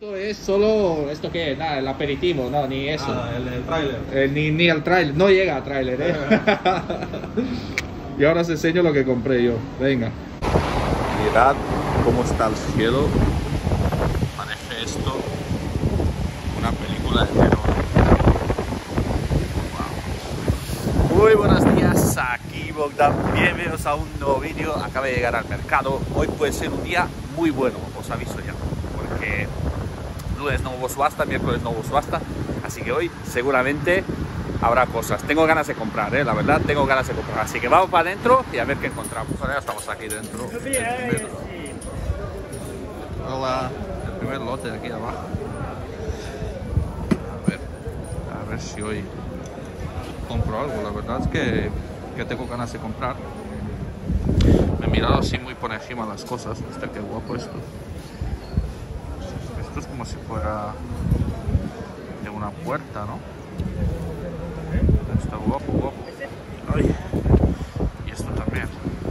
Esto es solo, ¿esto qué? Nada, el aperitivo, no, ni eso. El tráiler. Ni el tráiler, no llega a tráiler, Y ahora os enseño lo que compré yo, venga. Mirad cómo está el cielo. Parece esto una película de terror. Wow. Muy buenos días, aquí Bogdan, bienvenidos a un nuevo vídeo. Acabo de llegar al mercado. Hoy puede ser un día muy bueno, os aviso ya, porque lunes no hubo subasta, miércoles no hubo subasta, así que hoy seguramente habrá cosas. Tengo ganas de comprar, la verdad, tengo ganas de comprar. Así que vamos para adentro y a ver qué encontramos. Ahora ya estamos aquí dentro. Hola, el primer lote de aquí abajo. A ver si hoy compro algo. La verdad es que tengo ganas de comprar. Me he mirado así muy por encima las cosas. Hostia, qué guapo esto. Esto es como si fuera de una puerta, ¿no? Está guapo, guapo. Ay. Y esto también.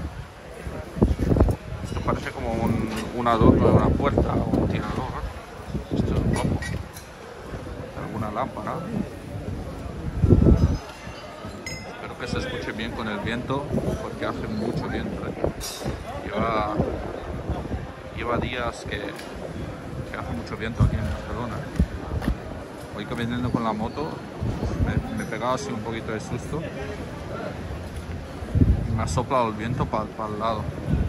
Esto parece como un adorno de una puerta o un tirador. Esto es guapo. Alguna lámpara. Espero que se escuche bien con el viento, porque hace mucho viento. Lleva días que hace mucho viento aquí en Barcelona. Hoy que viniendo con la moto me he pegado así un poquito de susto y me ha soplado el viento para el lado.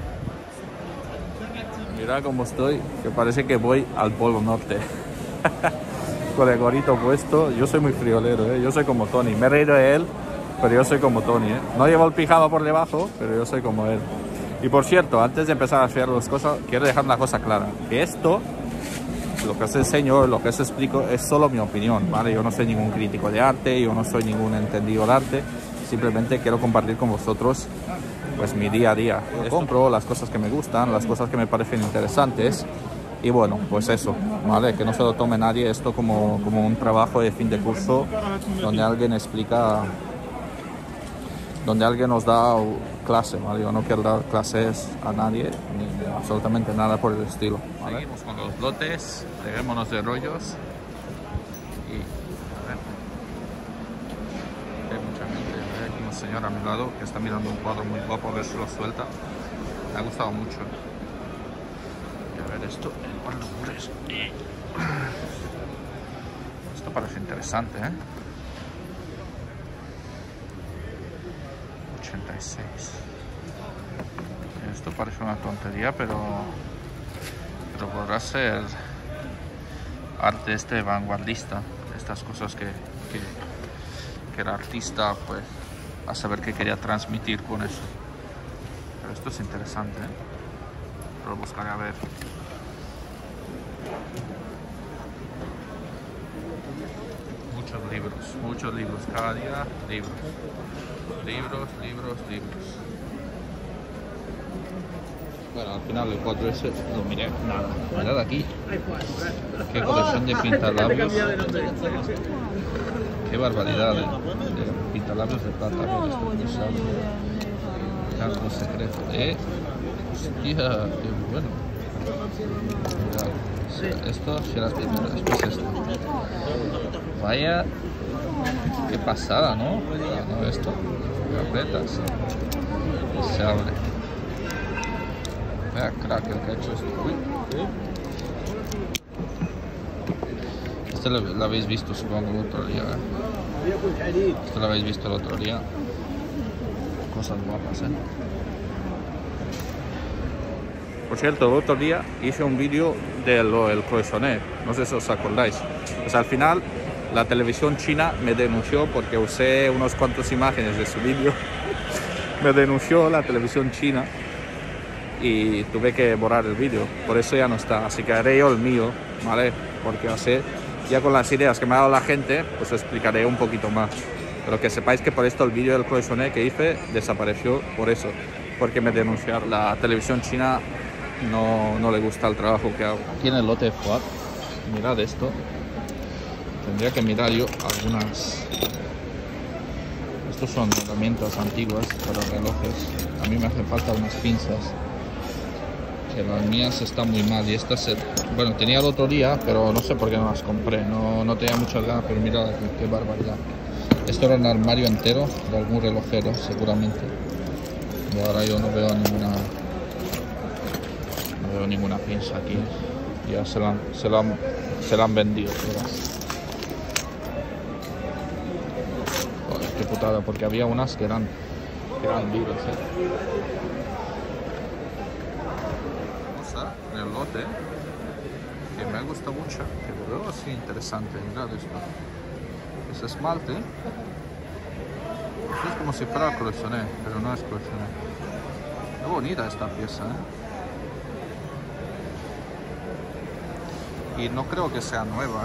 Mira cómo estoy, que parece que voy al Polo Norte. Con el gorrito puesto. Yo soy muy friolero, yo soy como Tony. Me he reído de él, pero yo soy como Tony, No llevo el pijama por debajo, pero yo soy como él. Y por cierto, antes de empezar a hacer las cosas, quiero dejar una cosa clara, que esto, lo que os enseño, lo que os explico, es solo mi opinión, ¿vale? Yo no soy ningún crítico de arte, yo no soy ningún entendido de arte, simplemente quiero compartir con vosotros pues mi día a día. Yo compro las cosas que me gustan, las cosas que me parecen interesantes, y bueno, pues eso, ¿vale? Que no se lo tome nadie esto como un trabajo de fin de curso, donde alguien explica, donde alguien nos da clase, ¿vale? Yo no quiero dar clases a nadie, ni absolutamente nada por el estilo, ¿vale? Seguimos con los lotes, dejémonos de rollos y a ver, hay mucha gente, hay aquí un señor a mi lado que está mirando un cuadro muy guapo, a ver si lo suelta. Me ha gustado mucho. Y a ver esto, esto parece interesante, 86. Esto parece una tontería, pero podrá ser arte vanguardista. Estas cosas que el artista, pues, a saber qué quería transmitir con eso. Pero esto es interesante, Lo buscaré a ver. Muchos libros, cada día libros. Bueno, al final el 4S lo miré, nada. Mirad aquí, qué colección de pintalabios. Qué barbaridad de pintalabios de plata. Algo secreto. Hostia, qué bueno. Mirad, esto será el primero, después esto. Vaya, qué pasada, ¿no? ¿No esto? Carretas. Y se abre. Vaya crack el que ha hecho esto. Uy. Este lo habéis visto, supongo, el otro día. Este lo habéis visto el otro día. Cosas guapas, Por cierto, el otro día hice un vídeo del Cloisonné. No sé si os acordáis. Pues al final la televisión china me denunció porque usé unos cuantos imágenes de su vídeo. Me denunció la televisión china y tuve que borrar el vídeo. Por eso ya no está. Así que haré yo el mío, ¿vale? Porque ya con las ideas que me ha dado la gente, pues os explicaré un poquito más. Pero que sepáis que por esto el vídeo del Cloisonné que hice desapareció por eso. Porque me denunciaron. La televisión china no le gusta el trabajo que hago. Aquí en el lote de FUAT, mirad esto. Tendría que mirar yo algunas. Estos son herramientas antiguas para relojes. A mí me hacen falta unas pinzas. que las mías están muy mal y estas, bueno, tenía el otro día, pero no sé por qué no las compré, no tenía muchas ganas, pero mira qué barbaridad. Esto era un armario entero de algún relojero, seguramente. Y ahora yo no veo ninguna pinza aquí. Ya se la han vendido todas. Joder, qué putada, porque había unas que eran libres, en el lote que me gusta mucho, que lo veo así interesante. Mirad esto, es esmalte. Esto es como si fuera coleccioné, pero no es coleccioné. Qué bonita esta pieza, y no creo que sea nueva,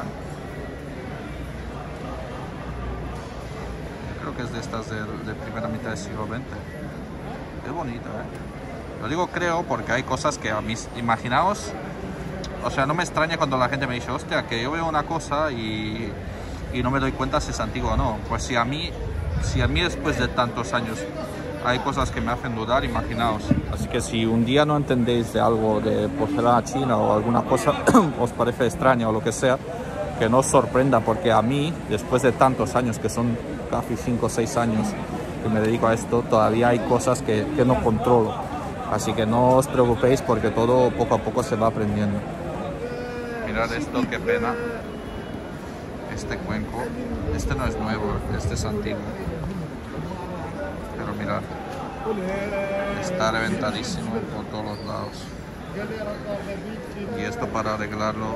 creo que es de estas de primera mitad del siglo XX. Qué bonita, Lo digo creo porque hay cosas que a mí, imaginaos, o sea, no me extraña cuando la gente me dice, hostia, que yo veo una cosa y no me doy cuenta si es antigua o no. Pues si a mí después de tantos años hay cosas que me hacen dudar, imaginaos. Así que si un día no entendéis de algo de porcelana china o alguna cosa os parece extraña o lo que sea, que no os sorprenda, porque a mí, después de tantos años, que son casi 5 o 6 años que me dedico a esto, todavía hay cosas que no controlo. Así que no os preocupéis porque todo poco a poco se va aprendiendo. Mirad esto, qué pena. Este cuenco, este no es nuevo, este es antiguo. Pero mirad, está reventadísimo por todos los lados. Y esto para arreglarlo,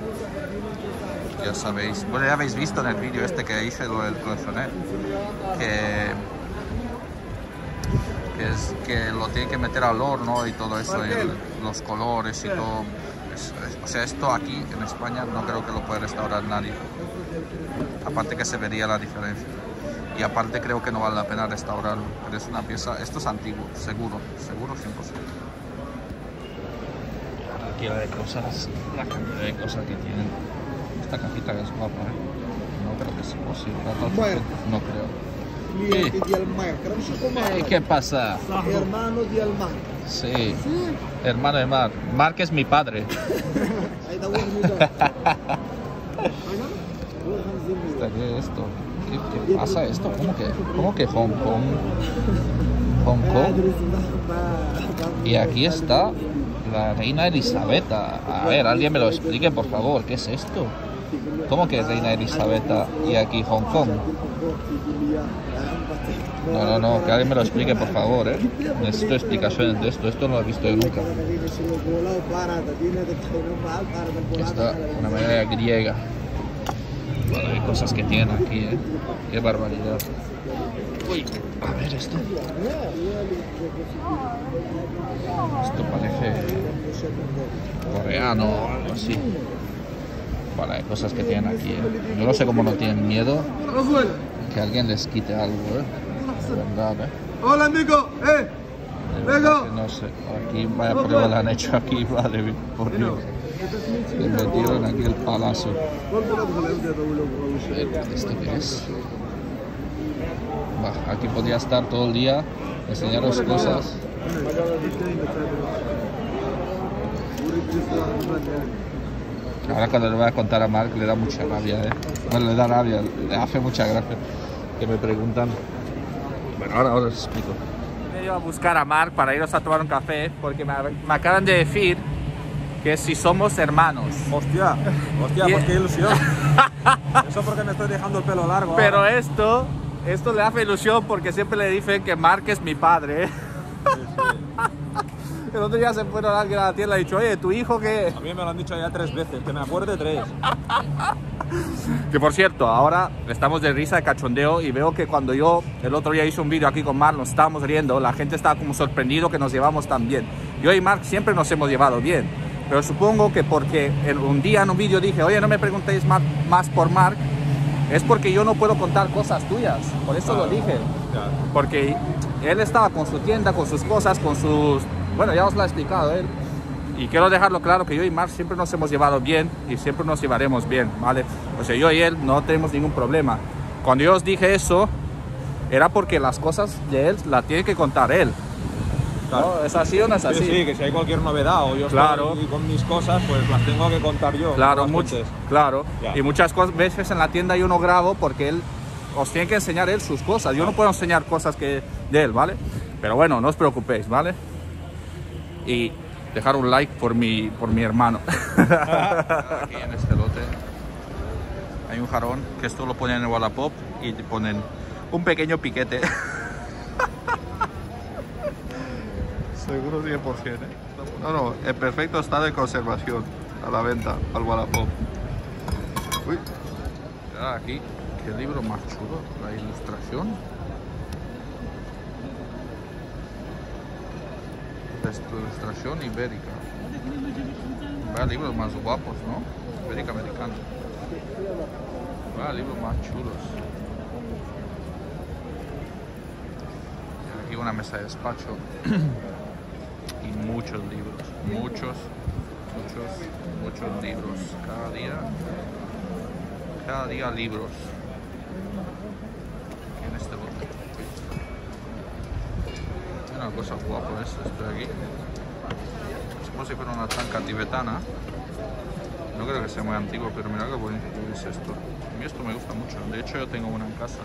ya sabéis. Bueno, ya habéis visto en el vídeo este que hice lo del coleccioné, que lo tiene que meter al horno y todo eso, los colores y todo. O sea, esto aquí en España no creo que lo pueda restaurar nadie. Aparte que se vería la diferencia. Y aparte creo que no vale la pena restaurarlo. Pero es una pieza, esto es antiguo, seguro 100%. Aquí la cantidad de cosas que tienen. Esta cajita que es guapa, No creo que sea posible. No creo. Cliente de Almar, ¿Qué pasa? hermano de Almar. Sí, hermano de Marc. Marc es mi padre. Ahí está bueno. ¿Qué es esto? ¿Qué pasa esto? ¿Cómo que Hong Kong? Hong Kong. Y aquí está la reina Elisabetta. A ver, alguien me lo explique, por favor. ¿Qué es esto? ¿Cómo que reina Elisabetta y aquí Hong Kong? No, que alguien me lo explique, por favor, Necesito explicaciones de esto. Esto no lo he visto yo nunca. Esta una medalla griega. Bueno, hay cosas que tienen aquí, Qué barbaridad. Uy, a ver esto. Esto parece coreano o algo así. Bueno, hay cosas que tienen aquí, Yo no sé cómo no tienen miedo que alguien les quite algo, De verdad, Hola, amigo, Venga. No sé, aquí vaya prueba la han hecho aquí, vale, por Dios. Le metieron aquí el palazo. ¿Esto qué es? Bah, aquí podría estar todo el día, enseñaros cosas. Ahora cuando le voy a contar a Marc le da mucha rabia, Bueno, le da rabia, le hace mucha gracia que me preguntan. Bueno, ahora os explico. Me he ido a buscar a Marc para iros a tomar un café porque me acaban de decir que si somos hermanos. Hostia, pues qué ilusión. Eso porque me estoy dejando el pelo largo. Pero ahora. esto le hace ilusión porque siempre le dicen que Marc es mi padre, Sí. El otro día se fueron a alguien a la tienda y ha dicho, oye, ¿tu hijo qué? A mí me lo han dicho ya 3 veces, que me acuerde 3. Que por cierto, ahora estamos de risa, de cachondeo, y veo que cuando yo el otro día hice un vídeo aquí con Marc, nos estábamos riendo, la gente estaba como sorprendido que nos llevamos tan bien. Yo y Marc siempre nos hemos llevado bien, pero supongo que porque un día en un vídeo dije, oye, no me preguntéis más por Marc, es porque yo no puedo contar cosas tuyas, por eso lo dije. Claro. Porque él estaba con su tienda, con sus cosas, con sus... Bueno, ya os lo ha explicado él. Y quiero dejarlo claro que yo y Marc siempre nos hemos llevado bien y siempre nos llevaremos bien, ¿vale? O sea, yo y él no tenemos ningún problema. Cuando yo os dije eso, era porque las cosas de él las tiene que contar él. Claro. ¿no? ¿Es así o no es así? Sí, que si hay cualquier novedad o yo Claro. estoy con mis cosas, pues las tengo que contar yo. Claro, Las mucho, fuentes. claro. Ya. Y muchas veces en la tienda yo no grabo porque él os tiene que enseñar él sus cosas. Yo no puedo enseñar cosas que de él, ¿vale? Pero bueno, no os preocupéis, ¿vale? Y dejar un like por mi hermano. Aquí en este lote hay un jarrón que esto lo ponen en Wallapop y te ponen un pequeño piquete. Seguro 100%, ¿eh? No, en perfecto estado de conservación. A la venta, al Wallapop. Uy, mirad aquí, qué libro más chulo, la ilustración. Ilustración ibérica. Vaya libros más guapos, ¿no? Ibérica americana. Vaya libros más chulos. Y aquí una mesa de despacho. Y muchos libros. Muchos libros. Cada día libros. Aquí en este bote. Una cosa guapa esto de aquí. Es como si fuera una tanca tibetana. No creo que sea muy antiguo, pero mira qué bonito es esto. A mí esto me gusta mucho. De hecho, yo tengo una en casa.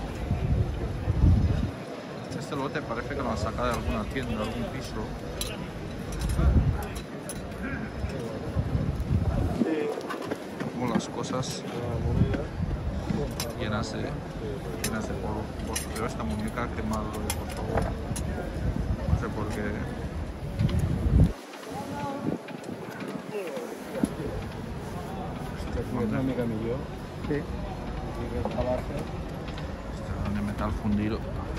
Este lote parece que lo han sacado de alguna tienda, de algún piso. Como las cosas llenas de polvo. Pero esta muñeca, qué malo, por favor. No sé por qué. Es una amiga mía. Sí. Este de metal fundido.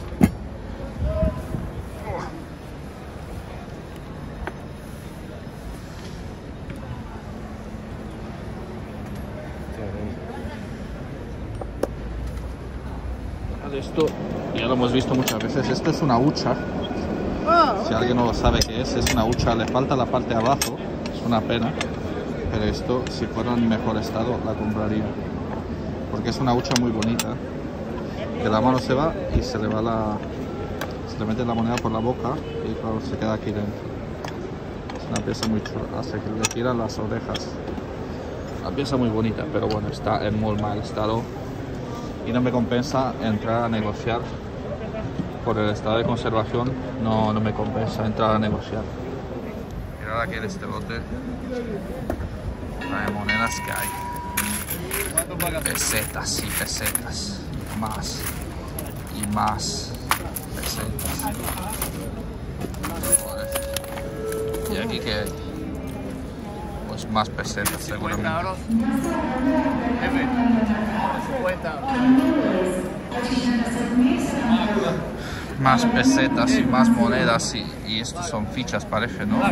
Esto ya lo hemos visto muchas veces. Esto es una hucha. Si alguien no lo sabe qué es una hucha. Le falta la parte de abajo. Es una pena. Pero esto, si fuera en mejor estado, la compraría. Porque es una hucha muy bonita. Que la mano se va y se le va se le mete la moneda por la boca y claro, se queda aquí dentro. Es una pieza muy chula. Hace que le tiran las orejas. Una pieza muy bonita, pero bueno, está en muy mal estado. Y no me compensa entrar a negociar por el estado de conservación, no me compensa entrar a negociar. Mirad aquí en este lote la de monedas que hay, pesetas y pesetas, más y más pesetas. Y aquí que hay, pues más pesetas seguramente. Más pesetas y más monedas y estos son fichas, parece, ¿no?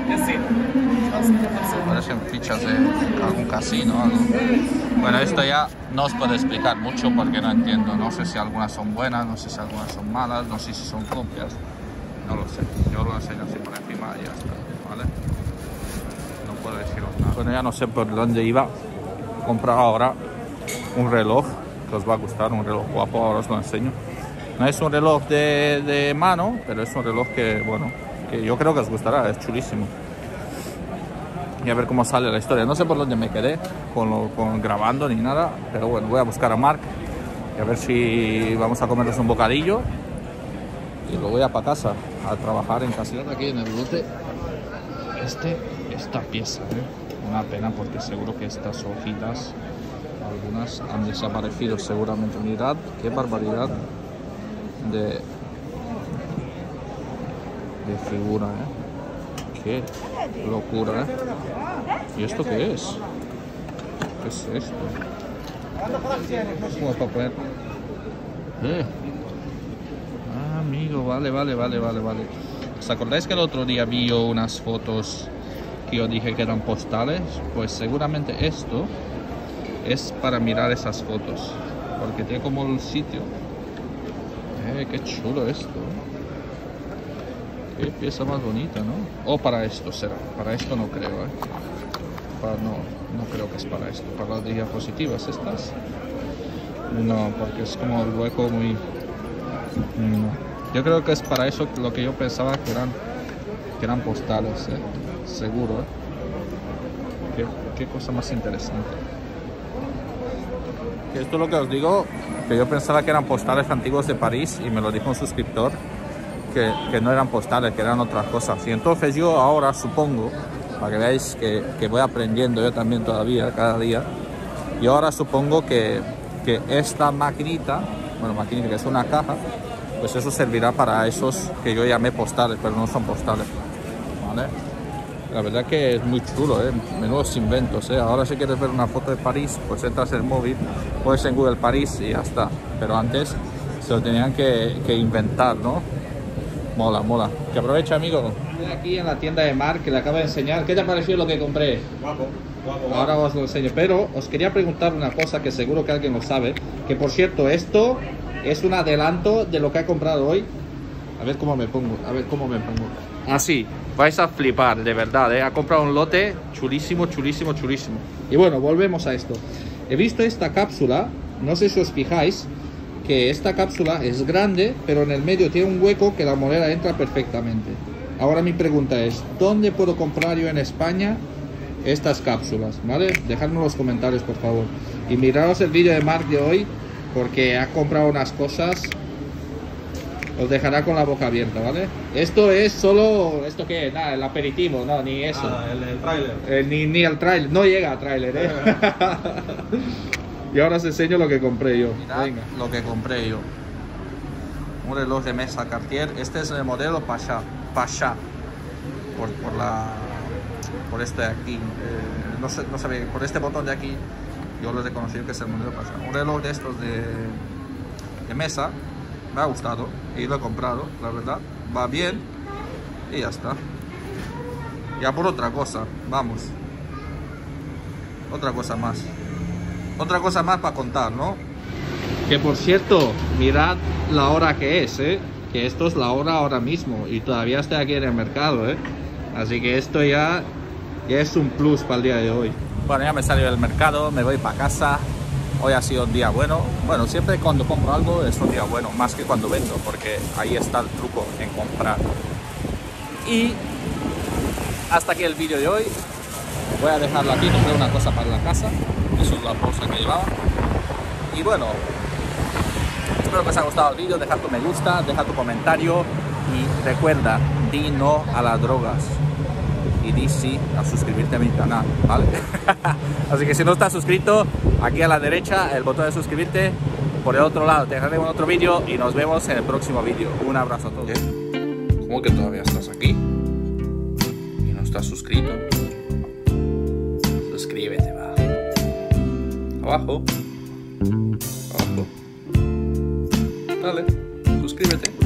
Parecen fichas de algún casino o algo. Bueno, esto ya no os puedo explicar mucho porque no entiendo. No sé si algunas son buenas, no sé si algunas son malas, no sé si son copias. No lo sé. Yo lo enseño así por encima y ya está, ¿vale? No puedo deciros nada. Bueno, ya no sé por dónde iba. He comprado ahora un reloj que os va a gustar, un reloj guapo, ahora os lo enseño. No es un reloj de mano, pero es un reloj que, bueno, que yo creo que os gustará, es chulísimo. Y a ver cómo sale la historia. No sé por dónde me quedé con grabando ni nada, pero bueno, voy a buscar a Marc y a ver si vamos a comernos un bocadillo y luego ya para casa, a trabajar en casa. Aquí en el lote, esta pieza, una pena porque seguro que estas hojitas, algunas han desaparecido seguramente. Mirad qué barbaridad de figura, qué locura, ¿Y esto qué es? ¿Qué es esto? ¿Cómo es para poner? Ah, amigo, vale. ¿Os acordáis que el otro día vi yo unas fotos que yo dije que eran postales? Pues seguramente esto es para mirar esas fotos, porque tiene como el sitio. Qué chulo esto. Qué pieza más bonita, ¿no? O para esto será. Para esto no creo, no creo que es para esto. Para las diapositivas estas. No, porque es como el hueco muy... No. Yo creo que es para eso lo que yo pensaba que eran postales, seguro. Qué cosa más interesante. Esto es lo que os digo, que yo pensaba que eran postales antiguos de París y me lo dijo un suscriptor que no eran postales, que eran otras cosas. Y entonces yo ahora supongo, para que veáis que voy aprendiendo yo también todavía, cada día, y ahora supongo que esta maquinita, bueno, maquinita que es una caja, pues eso servirá para esos que yo llamé postales, pero no son postales, ¿vale? La verdad que es muy chulo, menudos inventos, Ahora si quieres ver una foto de París, pues entras en el móvil, pones en Google París y ya está. Pero antes se lo tenían que inventar, ¿no? Mola, mola. Que aprovecha, amigo. Estoy aquí en la tienda de Marc, que le acabo de enseñar. ¿Qué te ha parecido lo que compré? Guapo. Ahora os lo enseño. Pero os quería preguntar una cosa que seguro que alguien lo sabe. Que por cierto, esto es un adelanto de lo que he comprado hoy. A ver cómo me pongo. Así, vais a flipar, de verdad, Ha comprado un lote chulísimo, chulísimo, chulísimo. Y bueno, volvemos a esto. He visto esta cápsula, no sé si os fijáis, que esta cápsula es grande, pero en el medio tiene un hueco que la moneda entra perfectamente. Ahora mi pregunta es, ¿dónde puedo comprar yo en España estas cápsulas? ¿Vale? Dejadme en los comentarios, por favor. Y miraros el vídeo de Marc de hoy, porque ha comprado unas cosas... Os dejará con la boca abierta, ¿vale? Esto es solo... ¿Esto qué? Nada, el aperitivo, no, ni eso. El tráiler. Ni el tráiler, no llega a tráiler, Y ahora os enseño lo que compré yo. Mirad. Venga. Lo que compré yo. Un reloj de mesa Cartier. Este es el modelo Pasha. Por este de aquí. No sé, por este botón de aquí. Yo lo he reconocido que es el modelo Pasha. Un reloj de estos de mesa. Me ha gustado y lo he comprado, la verdad. Va bien y ya está. Ya por otra cosa, vamos. Otra cosa más. Otra cosa más para contar, ¿no? Que por cierto, mirad la hora que es, Que esto es la hora ahora mismo y todavía estoy aquí en el mercado, Así que esto ya es un plus para el día de hoy. Bueno, ya me salí del mercado, me voy para casa. Hoy ha sido un día bueno. Bueno, siempre cuando compro algo es un día bueno, más que cuando vendo, porque ahí está el truco en comprar. Y hasta aquí el vídeo de hoy. Voy a dejarlo aquí, compré una cosa para la casa. Eso es la bolsa que llevaba. Y bueno, espero que os haya gustado el vídeo. Deja tu me gusta, deja tu comentario y recuerda, di no a las drogas. Y di sí a suscribirte a mi canal, ¿vale? Así que si no estás suscrito, aquí a la derecha el botón de suscribirte. Por el otro lado te dejaré un otro vídeo y nos vemos en el próximo vídeo. Un abrazo a todos. ¿Cómo que todavía estás aquí? ¿Y no estás suscrito? Suscríbete, va. Abajo. Dale, suscríbete.